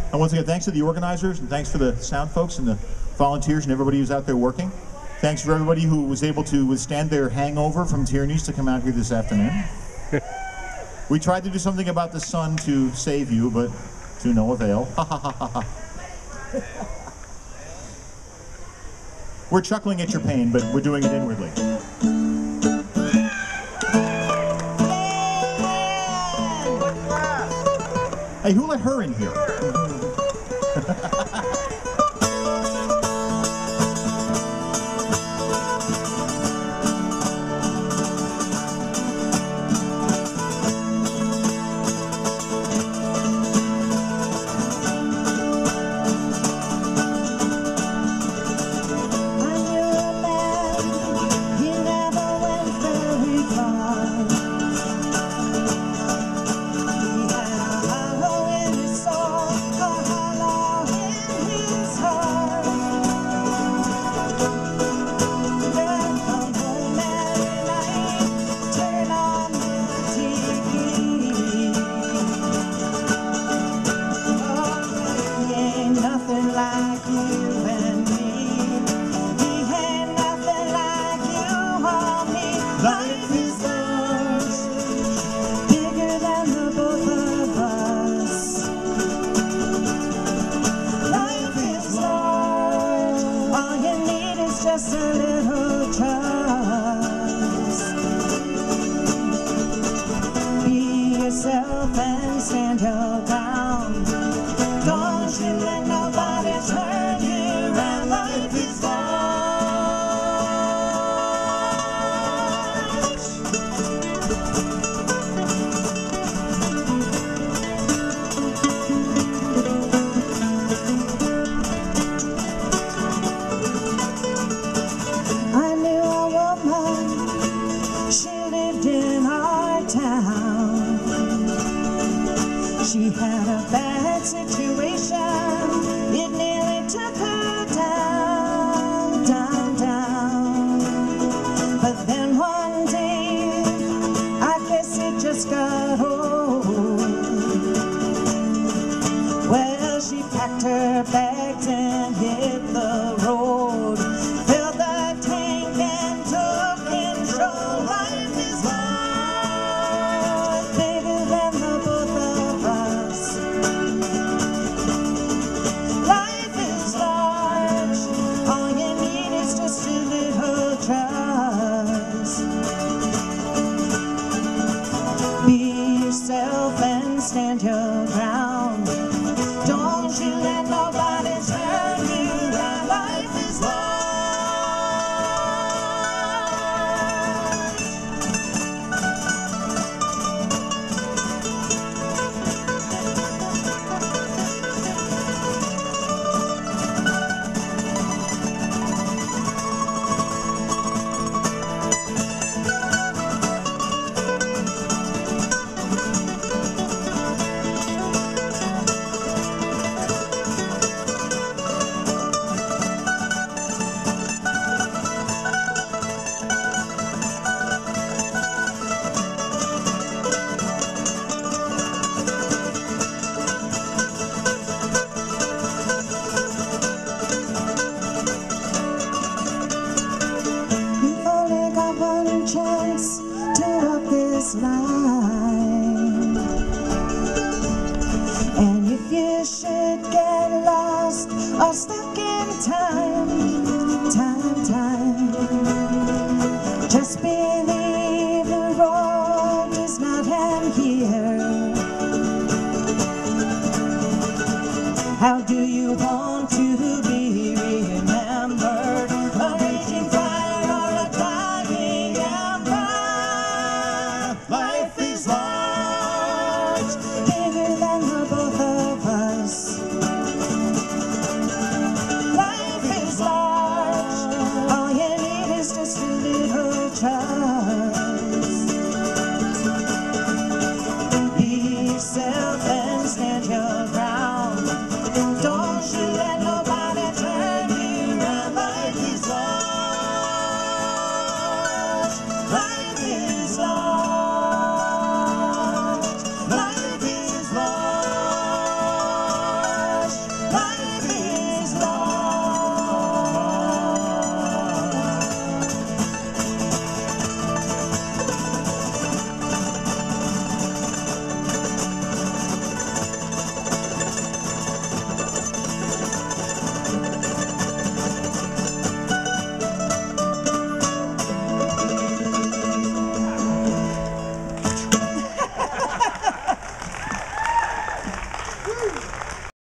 And once again, thanks to the organizers, and thanks for the sound folks and the volunteers and everybody who's out there working. Thanks for everybody who was able to withstand their hangover from Tierney's to come out here this afternoon. We tried to do something about the sun to save you, but to no avail. We're chuckling at your pain, but we're doing it inwardly. Hey, who let her in here? Just a little trust. Be yourself and stand your ground. Don't you let nobody turn you around. Life is she had a bad situation, it nearly took her down, down, down. But then one day, I guess it just got old. Well, she packed her bags and hit the road, filled the tank and took control. Life is large, bigger than the both of us. Life is large, all you need is just a little trust. Be yourself and stand your ground. Don't you let nobody turn you around. Life is large. Chance to walk this line, and if you should get lost or stuck in time, just believe the road does not end here. How do you want to